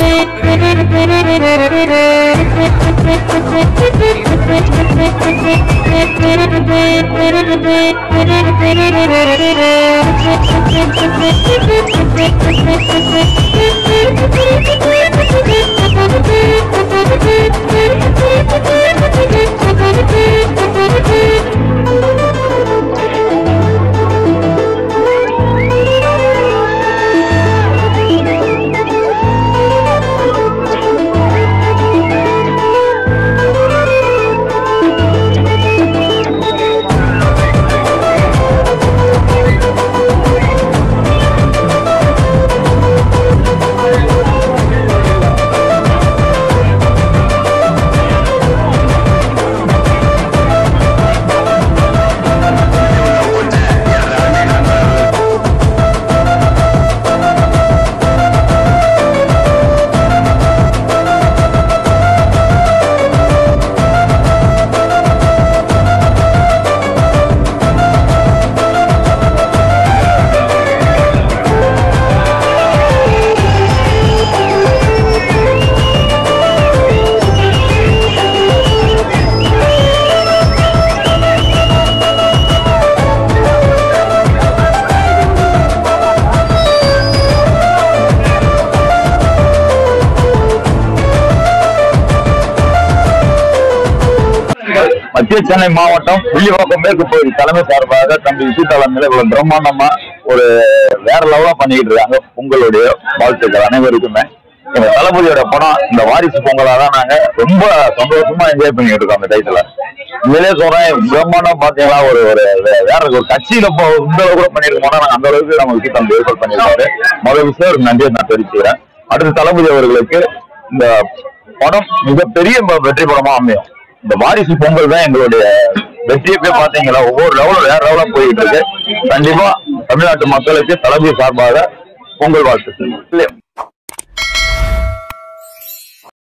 மத்திய சென்னை மாவட்டம் வில்லிவாக்கம் மேற்கு பகுதி தலைமை சார்பாக தம்பி விசு தலைமையில இவ்வளவு பிரம்மாண்டமா ஒரு வேற லெவலா பண்ணிக்கிட்டு இருக்காங்க. உங்களுடைய வாழ்த்துக்கள் அனைவருக்குமே. எங்க தளபதியோட படம் இந்த வாரிசு பொங்கலா தான் நாங்க ரொம்ப சந்தோஷமா என்ஜாய் பண்ணிட்டு இருக்கோம். அந்த டைத்துல உண்மையிலே சொல்றேன், பிரம்மாண்டம் பாத்தீங்களா, ஒரு வேற ஒரு கட்சியில இந்த அளவு கூட பண்ணிருக்கோம்னா நாங்க அந்த அளவுக்கு நம்ம விசு தம்பி ஏற்பாடு பண்ணிருக்காரு. முதல் விஷயம் ஒரு நன்றியை நான் தெரிவிச்சுக்கிறேன். அடுத்த தளபதி அவர்களுக்கு இந்த படம் மிகப்பெரிய வெற்றி படமா அமையும். இந்த வாரிசு பொங்கல் தான் எங்களுடைய வெற்றியை போய் பாத்தீங்களா, ஒவ்வொரு லெவலும் வேற லெவலா போயிட்டு இருக்கு. கண்டிப்பா தமிழ்நாட்டு மக்களுக்கு தளபதி சார்பாக பொங்கல் வாழ்த்து.